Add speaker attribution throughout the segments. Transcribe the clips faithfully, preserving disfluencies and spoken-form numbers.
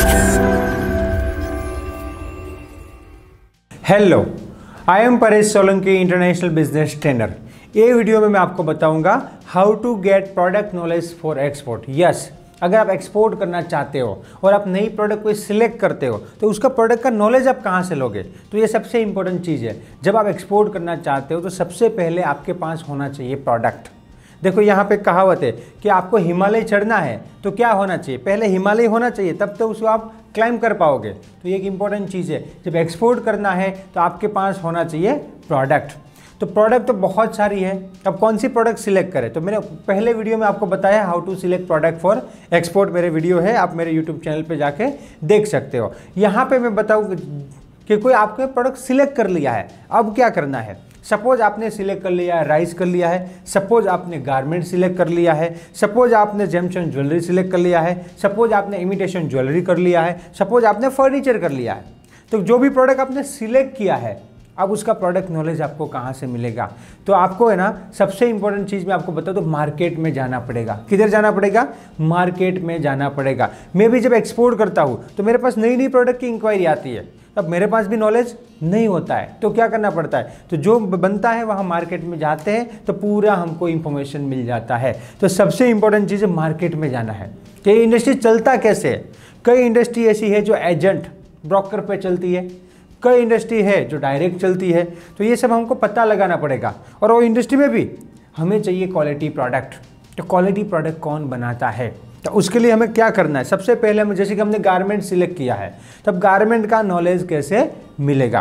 Speaker 1: Hello, I am Paresh Solanki, international business trainer. ये video में मैं आपको बताऊंगा how to get product knowledge for export. Yes, अगर आप एक्सपोर्ट करना चाहते हो और आप नई प्रोडक्ट को सिलेक्ट करते हो तो उसका प्रोडक्ट का नॉलेज आप कहाँ से लोगे? तो ये सबसे इंपॉर्टेंट चीज़ है। जब आप एक्सपोर्ट करना चाहते हो तो सबसे पहले आपके पास होना चाहिए प्रोडक्ट। देखो यहाँ पे कहावत है कि आपको हिमालय चढ़ना है तो क्या होना चाहिए? पहले हिमालय होना चाहिए, तब तो उसको आप क्लाइम कर पाओगे। तो ये एक इंपॉर्टेंट चीज़ है। जब एक्सपोर्ट करना है तो आपके पास होना चाहिए प्रोडक्ट। तो प्रोडक्ट तो बहुत सारी है, अब कौन सी प्रोडक्ट सिलेक्ट करें? तो मैंने पहले वीडियो में आपको बताया how to select product for export. मेरे वीडियो है, आप मेरे यूट्यूब चैनल पे जाके देख सकते हो। यहाँ पे मैं बताऊँ कि कोई आपके प्रोडक्ट सिलेक्ट कर लिया है, अब क्या करना है? सपोज आपने सिलेक्ट कर लिया है राइस कर लिया है, सपोज आपने गारमेंट सिलेक्ट कर लिया है, सपोज आपने जेमस्टोन ज्वेलरी सिलेक्ट कर लिया है, सपोज आपने इमिटेशन ज्वेलरी कर लिया है, सपोज आपने फर्नीचर कर लिया है। तो जो भी प्रोडक्ट आपने सिलेक्ट किया है, अब उसका प्रोडक्ट नॉलेज आपको कहाँ से मिलेगा? तो आपको है ना, सबसे इंपॉर्टेंट चीज़ मैं आपको बता दूं, मार्केट में जाना पड़ेगा। किधर जाना पड़ेगा? मार्केट में जाना पड़ेगा। मैं भी जब एक्सपोर्ट करता हूँ तो मेरे पास नई नई प्रोडक्ट की इंक्वायरी आती है, अब मेरे पास भी नॉलेज नहीं होता है तो क्या करना पड़ता है? तो जो बनता है वहाँ मार्केट में जाते हैं तो पूरा हमको इंफॉर्मेशन मिल जाता है। तो सबसे इंपॉर्टेंट चीज़ है मार्केट में जाना है कि इंडस्ट्री चलता कैसे है। कई इंडस्ट्री ऐसी है जो एजेंट ब्रोकर पे चलती है, कई इंडस्ट्री है जो डायरेक्ट चलती है। तो ये सब हमको पता लगाना पड़ेगा। और वो इंडस्ट्री में भी हमें चाहिए क्वालिटी प्रोडक्ट। तो क्वालिटी प्रोडक्ट कौन बनाता है? तो उसके लिए हमें क्या करना है? सबसे पहले हम, जैसे कि हमने गारमेंट सिलेक्ट किया है, तब गारमेंट का नॉलेज कैसे मिलेगा?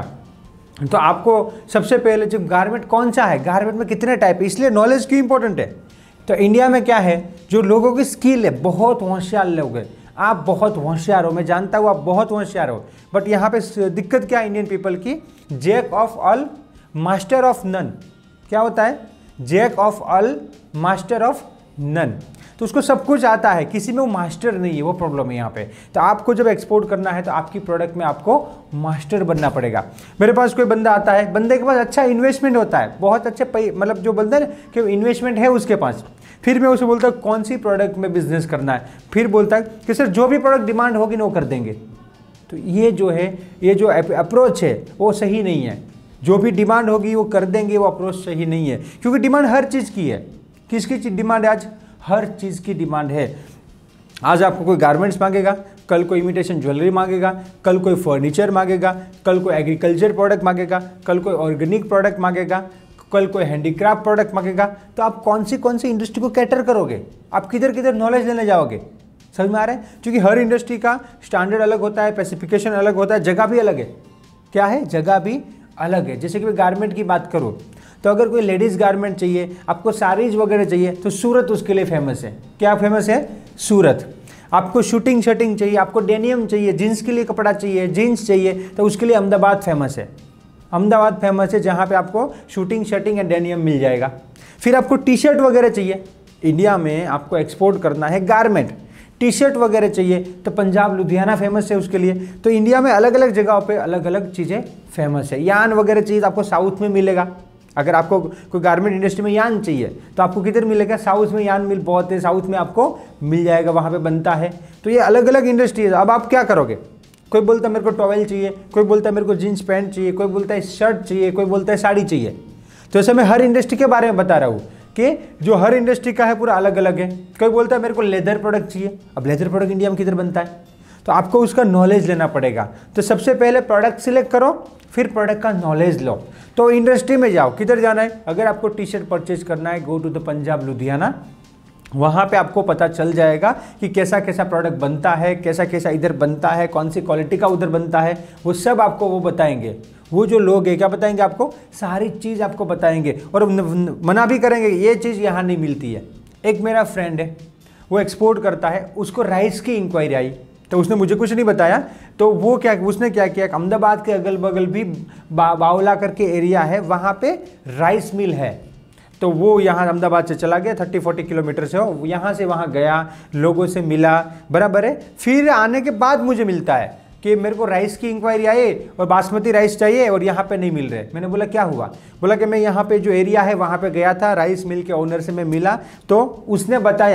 Speaker 1: तो आपको सबसे पहले जो गारमेंट कौन सा है, गारमेंट में कितने टाइप है, इसलिए नॉलेज क्यों इंपॉर्टेंट है? तो इंडिया में क्या है, जो लोगों की स्किल है, बहुत होशियार लोग हैं। आप बहुत होशियार हो, मैं जानता हूँ आप बहुत होशियार हो, बट यहाँ पे दिक्कत क्या है इंडियन पीपल की? Jack of all master of none. क्या होता है? Jack of all master of none. तो उसको सब कुछ आता है, किसी में वो मास्टर नहीं है, वो प्रॉब्लम है यहाँ पे। तो आपको जब एक्सपोर्ट करना है तो आपकी प्रोडक्ट में आपको मास्टर बनना पड़ेगा। मेरे पास कोई बंदा आता है, बंदे के पास अच्छा इन्वेस्टमेंट होता है, बहुत अच्छे पै मतलब जो बंदा है कि इन्वेस्टमेंट है उसके पास, फिर मैं उसे बोलता हूँ कौन सी प्रोडक्ट में बिजनेस करना है, फिर बोलता है कि सर जो भी प्रोडक्ट डिमांड होगी ना वो कर देंगे। तो ये जो है, ये जो अप्रोच है वो सही नहीं है। जो भी डिमांड होगी वो कर देंगे, वो अप्रोच सही नहीं है, क्योंकि डिमांड हर चीज़ की है। किसकी चीज़ डिमांड है आज? हर चीज़ की डिमांड है। आज आपको कोई गारमेंट्स मांगेगा, कल कोई इमिटेशन ज्वेलरी मांगेगा, कल कोई फर्नीचर मांगेगा, कल कोई एग्रीकल्चर प्रोडक्ट मांगेगा, कल कोई ऑर्गेनिक प्रोडक्ट मांगेगा, कल कोई हैंडीक्राफ्ट प्रोडक्ट मांगेगा। तो आप कौन सी कौन सी इंडस्ट्री को कैटर करोगे? आप किधर किधर नॉलेज लेने जाओगे? समझ में आ रहा है? क्योंकि हर इंडस्ट्री का स्टैंडर्ड अलग होता है, स्पेसिफिकेशन अलग होता है, जगह भी अलग है। क्या है? जगह भी अलग है। जैसे कि मैं गारमेंट की बात करूँ तो अगर कोई लेडीज़ गारमेंट चाहिए, आपको साड़ीज वगैरह चाहिए, तो सूरत उसके लिए फेमस है। क्या फेमस है? सूरत। आपको शूटिंग शर्टिंग चाहिए, आपको डेनियम चाहिए, जीन्स के लिए कपड़ा चाहिए, जीन्स चाहिए, तो उसके लिए अहमदाबाद फेमस है। अहमदाबाद फेमस है जहाँ पे आपको शूटिंग शर्टिंग एंड डेनियम मिल जाएगा। फिर आपको टी शर्ट वगैरह चाहिए, इंडिया में आपको एक्सपोर्ट करना है गारमेंट, टी शर्ट वगैरह चाहिए तो पंजाब लुधियाना फेमस है उसके लिए। तो इंडिया में अलग अलग जगहों पे अलग अलग चीज़ें फेमस है। यान वगैरह चाहिए तो आपको साउथ में मिलेगा। अगर आपको कोई गारमेंट इंडस्ट्री में यान चाहिए तो आपको किधर मिलेगा? साउथ में यान मिल बहुत है, साउथ में आपको मिल जाएगा, वहाँ पे बनता है। तो ये अलग अलग इंडस्ट्री है। अब आप क्या करोगे? कोई बोलता है मेरे को टॉवेल चाहिए, कोई बोलता है मेरे को जीन्स पैंट चाहिए, कोई बोलता है शर्ट चाहिए, कोई बोलता है साड़ी चाहिए। तो ऐसे मैं हर इंडस्ट्री के बारे में बता रहा हूँ कि जो हर इंडस्ट्री का है पूरा अलग अलग है। कोई बोलता है मेरे को लेदर प्रोडक्ट चाहिए, अब लेदर प्रोडक्ट इंडिया में किधर बनता है? तो आपको उसका नॉलेज लेना पड़ेगा। तो सबसे पहले प्रोडक्ट सिलेक्ट करो, फिर प्रोडक्ट का नॉलेज लो। तो इंडस्ट्री में जाओ, किधर जाना है? अगर आपको टी शर्ट परचेज करना है, go to the Punjab Ludhiana, वहाँ पे आपको पता चल जाएगा कि कैसा कैसा प्रोडक्ट बनता है, कैसा कैसा इधर बनता है, कौन सी क्वालिटी का उधर बनता है, वो सब आपको वो बताएंगे। वो जो लोग हैं क्या बताएंगे आपको? सारी चीज़ आपको बताएंगे और मना भी करेंगे ये चीज़ यहाँ नहीं मिलती है। एक मेरा फ्रेंड है, वो एक्सपोर्ट करता है, उसको राइस की इंक्वायरी आई तो उसने मुझे कुछ नहीं बताया। तो वो क्या, उसने क्या किया, अहमदाबाद के अगल बगल भी बा, बावला करके एरिया है, वहाँ पे राइस मिल है। तो वो यहाँ अहमदाबाद से चला गया, थर्टी फोर्टी किलोमीटर से हो, यहाँ से वहाँ गया, लोगों से मिला, बराबर है। फिर आने के बाद मुझे मिलता है कि मेरे को राइस की इंक्वायरी आई और बासमती राइस चाहिए और यहाँ पे नहीं मिल रहे। मैंने बोला क्या हुआ? बोला कि मैं यहाँ पे जो एरिया है वहाँ पे गया था, राइस मिल के ओनर से मैं मिला, तो उसने बताया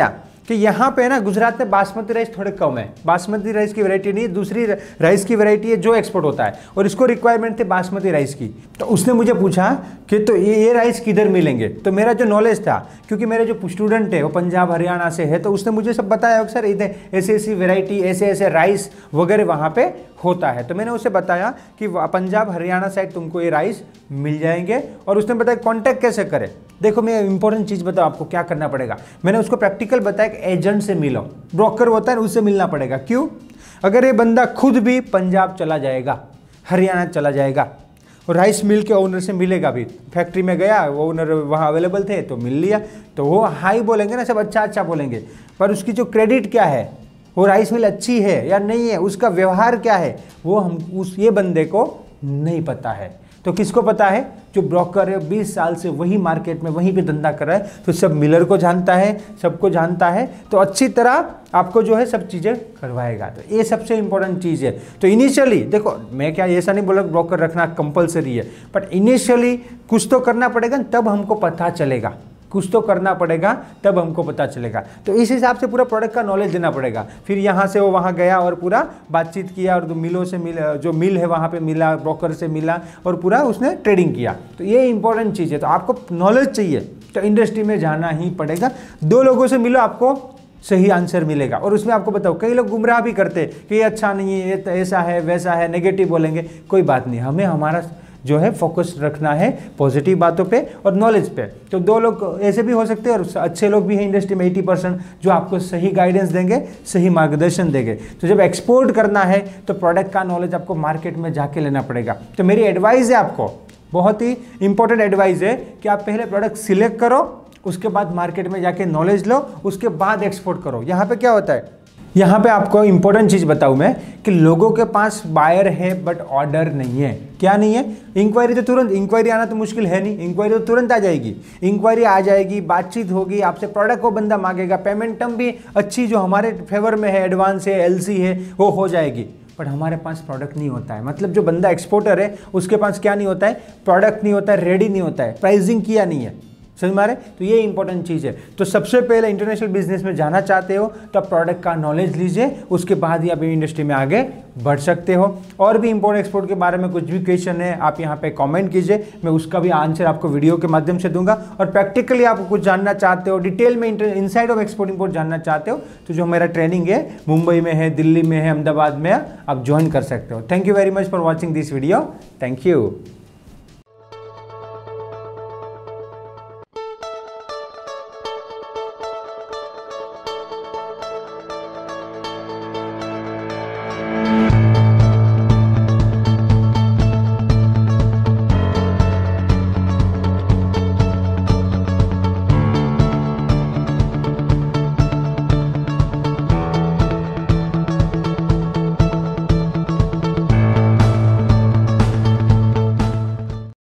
Speaker 1: कि यहाँ पे ना गुजरात में बासमती राइस थोड़े कम है, बासमती राइस की वैरायटी नहीं, दूसरी राइस की वैरायटी है जो एक्सपोर्ट होता है, और इसको रिक्वायरमेंट थी बासमती राइस की। तो उसने मुझे पूछा कि तो ये ये राइस किधर मिलेंगे। तो मेरा जो नॉलेज था, क्योंकि मेरे जो स्टूडेंट है वो पंजाब हरियाणा से है, तो उसने मुझे सब बताया सर इधर ऐसी ऐसी वैरायटी ऐसे ऐसे राइस वगैरह वहाँ पे होता है। तो मैंने उसे बताया कि पंजाब हरियाणा साइड तुमको ये राइस मिल जाएंगे, और उसने बताया कॉन्टैक्ट कैसे करें। देखो मैं इंपॉर्टेंट चीज़ बताऊँ आपको क्या करना पड़ेगा। मैंने उसको प्रैक्टिकल बताया कि एजेंट से मिलो, ब्रोकर होता है उससे मिलना पड़ेगा। क्यों? अगर ये बंदा खुद भी पंजाब चला जाएगा, हरियाणा चला जाएगा, और राइस मिल के ओनर से मिलेगा भी, फैक्ट्री में गया, वो ओनर वहाँ अवेलेबल थे तो मिल लिया, तो वो हाई बोलेंगे ना, सब अच्छा अच्छा बोलेंगे, पर उसकी जो क्रेडिट क्या है, वो राइस मिल अच्छी है या नहीं है, उसका व्यवहार क्या है, वो हम उस ये बंदे को नहीं पता है। तो किसको पता है? जो ब्रोकर है, बीस साल से वही मार्केट में वहीं पे धंधा कर रहा है, तो सब मिलर को जानता है, सबको जानता है, तो अच्छी तरह आपको जो है सब चीज़ें करवाएगा। तो ये सबसे इंपॉर्टेंट चीज़ है। तो इनिशियली देखो, मैं क्या ऐसा नहीं बोला ब्रोकर रखना कंपलसरी है, बट इनिशियली कुछ तो करना पड़ेगा, तब हमको पता चलेगा, कुछ तो करना पड़ेगा तब हमको पता चलेगा। तो इस हिसाब से पूरा प्रोडक्ट का नॉलेज देना पड़ेगा। फिर यहाँ से वो वहाँ गया और पूरा बातचीत किया, और मिलों से मिल जो मिल है वहाँ पे मिला, ब्रोकर से मिला, और पूरा उसने ट्रेडिंग किया। तो ये इंपॉर्टेंट चीज़ है। तो आपको नॉलेज चाहिए तो इंडस्ट्री में जाना ही पड़ेगा। दो लोगों से मिलो, आपको सही आंसर मिलेगा। और उसमें आपको बताओ, कई लोग गुमराह भी करते कि ये अच्छा नहीं है, ये ऐसा है वैसा है, नेगेटिव बोलेंगे, कोई बात नहीं, हमें हमारा जो है फोकस रखना है पॉजिटिव बातों पे और नॉलेज पे। तो दो लोग ऐसे भी हो सकते हैं, और अच्छे लोग भी हैं इंडस्ट्री में अस्सी परसेंट, जो आपको सही गाइडेंस देंगे, सही मार्गदर्शन देंगे। तो जब एक्सपोर्ट करना है तो प्रोडक्ट का नॉलेज आपको मार्केट में जाके लेना पड़ेगा। तो मेरी एडवाइस है आपको, बहुत ही इंपॉर्टेंट एडवाइस है कि आप पहले प्रोडक्ट सिलेक्ट करो, उसके बाद मार्केट में जाके नॉलेज लो, उसके बाद एक्सपोर्ट करो। यहाँ पे क्या होता है, यहाँ पे आपको इंपॉर्टेंट चीज़ बताऊँ मैं कि लोगों के पास बायर है बट ऑर्डर नहीं है। क्या नहीं है? इंक्वायरी तो तुरंत, इंक्वायरी आना तो मुश्किल है नहीं, इंक्वायरी तो तुरंत आ जाएगी। इंक्वायरी आ जाएगी, बातचीत होगी, आपसे प्रोडक्ट को बंदा मांगेगा, पेमेंट टर्म भी अच्छी जो हमारे फेवर में है, एडवांस है, एलसी है, वो हो जाएगी। बट हमारे पास प्रोडक्ट नहीं होता है। मतलब जो बंदा एक्सपोर्टर है उसके पास क्या नहीं होता है? प्रोडक्ट नहीं होता है, रेडी नहीं होता है, प्राइसिंग किया नहीं है। समझ मारे? तो ये इंपॉर्टेंट चीज़ है। तो सबसे पहले इंटरनेशनल बिजनेस में जाना चाहते हो तो आप प्रोडक्ट का नॉलेज लीजिए, उसके बाद ही आप इंडस्ट्री में आगे बढ़ सकते हो। और भी इंपोर्ट एक्सपोर्ट के बारे में कुछ भी क्वेश्चन है आप यहाँ पे कमेंट कीजिए, मैं उसका भी आंसर आपको वीडियो के माध्यम से दूंगा। और प्रैक्टिकली आप कुछ जानना चाहते हो, डिटेल में इनसाइड ऑफ एक्सपोर्ट इंपोर्ट जानना चाहते हो, तो जो मेरा ट्रेनिंग है मुंबई में है, दिल्ली में है, अहमदाबाद में है, आप ज्वाइन कर सकते हो। Thank you very much for watching this video. Thank you.